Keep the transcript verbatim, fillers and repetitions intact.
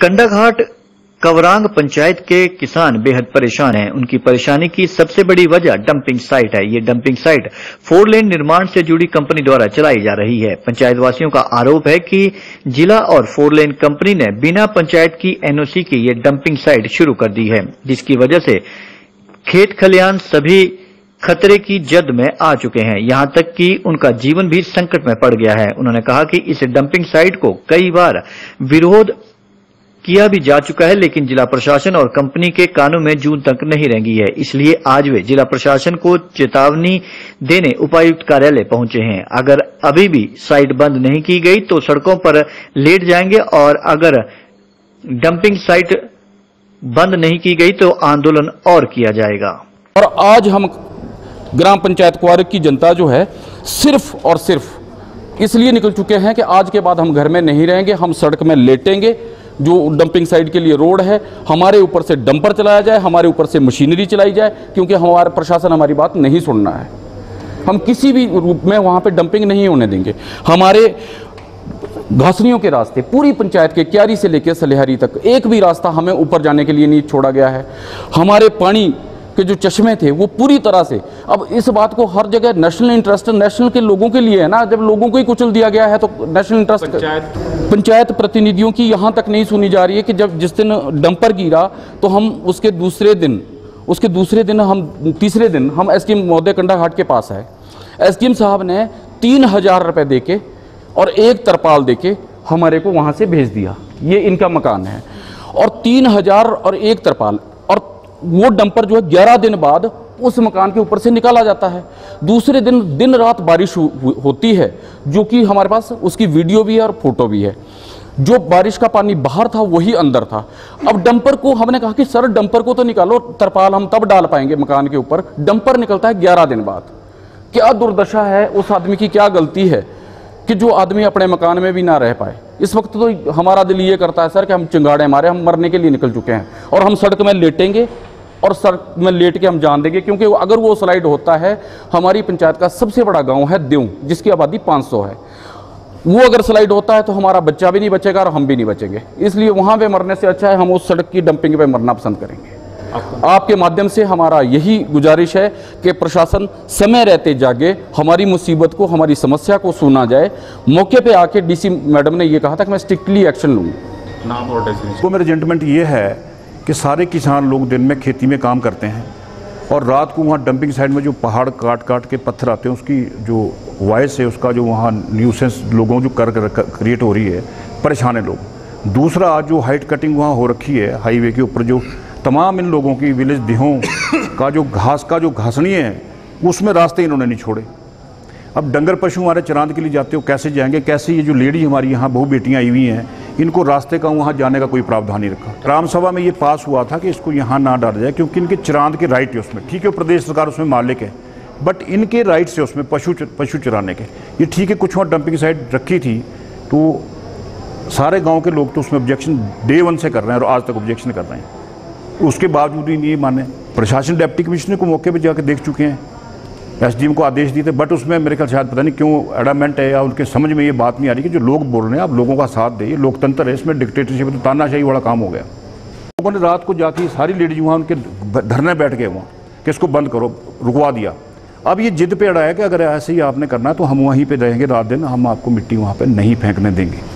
कंडाघाट कवरांग पंचायत के किसान बेहद परेशान हैं। उनकी परेशानी की सबसे बड़ी वजह डंपिंग साइट है। ये डंपिंग साइट फोर लेन निर्माण से जुड़ी कंपनी द्वारा चलाई जा रही है। पंचायत वासियों का आरोप है कि जिला और फोर लेन कंपनी ने बिना पंचायत की एनओसी की ये डंपिंग साइट शुरू कर दी है, जिसकी वजह से खेत खलियान सभी खतरे की जद में आ चुके हैं। यहां तक कि उनका जीवन भी संकट में पड़ गया है। उन्होंने कहा कि इस डंपिंग साइट को कई बार विरोध किया भी जा चुका है, लेकिन जिला प्रशासन और कंपनी के कानों में जून तक नहीं रेंगी है। इसलिए आज वे जिला प्रशासन को चेतावनी देने उपायुक्त कार्यालय पहुंचे हैं। अगर अभी भी साइट बंद नहीं की गई तो सड़कों पर लेट जाएंगे और अगर डंपिंग साइट बंद नहीं की गई तो आंदोलन और किया जाएगा। और आज हम ग्राम पंचायत कुआरिक की जनता जो है सिर्फ और सिर्फ इसलिए निकल चुके हैं कि आज के बाद हम घर में नहीं रहेंगे, हम सड़क में लेटेंगे। जो डंपिंग साइट के लिए रोड है, हमारे ऊपर से डंपर चलाया जाए, हमारे ऊपर से मशीनरी चलाई जाए, क्योंकि हमारा प्रशासन हमारी बात नहीं सुनना है। हम किसी भी रूप में वहाँ पे डंपिंग नहीं होने देंगे। हमारे घासनियों के रास्ते पूरी पंचायत के क्यारी से लेकर सलिहारी तक एक भी रास्ता हमें ऊपर जाने के लिए नहीं छोड़ा गया है। हमारे पानी के जो चश्मे थे वो पूरी तरह से, अब इस बात को हर जगह नेशनल इंटरेस्ट नेशनल के लोगों के लिए है ना, जब लोगों को ही कुचल दिया गया है तो नेशनल इंटरेस्ट पंचायत पंचायत प्रतिनिधियों की यहाँ तक नहीं सुनी जा रही है कि जब जिस दिन डंपर गिरा तो हम उसके दूसरे दिन उसके दूसरे दिन हम तीसरे दिन हम एसडीएम महोदय कंडाघाट के पास आए। एसडीएम साहब ने तीन हजार रुपये दे के और एक तरपाल दे के हमारे को वहाँ से भेज दिया। ये इनका मकान है और तीन हजार और एक तरपाल, और वो डंपर जो है ग्यारह दिन बाद उस मकान के ऊपर से निकाला जाता है। दूसरे दिन दिन रात बारिश हो, होती है, जो कि हमारे पास उसकी वीडियो भी है और फोटो भी है। जो बारिश का पानी बाहर था वही अंदर था। अब डंपर को हमने कहा कि सर डंपर को तो निकालो, तरपाल हम तब डाल पाएंगे मकान के ऊपर। डंपर निकलता है ग्यारह दिन बाद। क्या दुर्दशा है, उस आदमी की क्या गलती है कि जो आदमी अपने मकान में भी ना रह पाए। इस वक्त तो हमारा दिल ये करता है सर कि हम चिंगाड़े मारे, हम मरने के लिए निकल चुके हैं और हम सड़क में लेटेंगे और सड़क में लेट के हम जान देंगे। क्योंकि अगर वो स्लाइड होता है, हमारी पंचायत का सबसे बड़ा गांव है देव, जिसकी आबादी पाँच सौ है, वो अगर स्लाइड होता है तो हमारा बच्चा भी नहीं बचेगा और हम भी नहीं बचेंगे। इसलिए वहाँ पे मरने से अच्छा है हम उस सड़क की डंपिंग पे मरना पसंद करेंगे। आपके माध्यम से हमारा यही गुजारिश है कि प्रशासन समय रहते जागे, हमारी मुसीबत को, हमारी समस्या को सुना जाए। मौके पे आके डीसी मैडम ने ये कहा था कि मैं स्ट्रिक्टली एक्शन लूँगी। नाम और डेजिग्नेशन। मेरा जेंटलमेंट ये है कि सारे किसान लोग दिन में खेती में काम करते हैं और रात को वहाँ डंपिंग साइट में जो पहाड़ काट काट के पत्थर आते हैं, उसकी जो वॉइस है, उसका जो वहाँ न्यूसेंस लोगों जो कर क्रिएट हो रही है, परेशान है लोग। दूसरा, जो हाइट कटिंग वहाँ हो रखी है हाईवे के ऊपर, जो तमाम इन लोगों की विलेज देहों का जो घास का जो घासनी है, उसमें रास्ते इन्होंने नहीं छोड़े। अब डंगर पशु हमारे चरांद के लिए जाते हो, कैसे जाएंगे? कैसे ये जो लेडी हमारी यहाँ बहु बेटियाँ आई हुई हैं, इनको रास्ते का वहाँ जाने का कोई प्रावधान नहीं रखा। ग्राम सभा में ये पास हुआ था कि इसको यहाँ ना डाला जाए, क्योंकि इनके चरांद के राइट है उसमें। ठीक है, प्रदेश सरकार उसमें मालिक है, बट इनके राइट से उसमें पशु पशु चराने के, ये ठीक है। कुछ वहाँ डंपिंग साइट रखी थी तो सारे गाँव के लोग तो उसमें ऑब्जेक्शन डे वन से कर रहे हैं और आज तक ऑब्जेक्शन कर रहे हैं। उसके बावजूद ही नहीं माने। प्रशासन डिप्टी कमिश्नर को मौके पर जाकर देख चुके हैं, एसडीएम को आदेश दिए थे, बट उसमें मेरे ख्याल शायद पता नहीं क्यों एडामेंट है या उनके समझ में ये बात नहीं आ रही कि जो लोग बोल रहे हैं आप लोगों का साथ दे। ये लोकतंत्र है, इसमें डिक्टेटरशिप तो तानाशाही वाला काम हो गया। लोगों ने रात को जाके सारी लेडीज वहाँ उनके धरने बैठ गए वहाँ कि इसको बंद करो, रुकवा दिया। अब ये जिद पे अड़ा है कि अगर ऐसे ही आपने करना है तो हम वहीं पर रहेंगे रात दिन, हम आपको मिट्टी वहाँ पर नहीं फेंकने देंगे।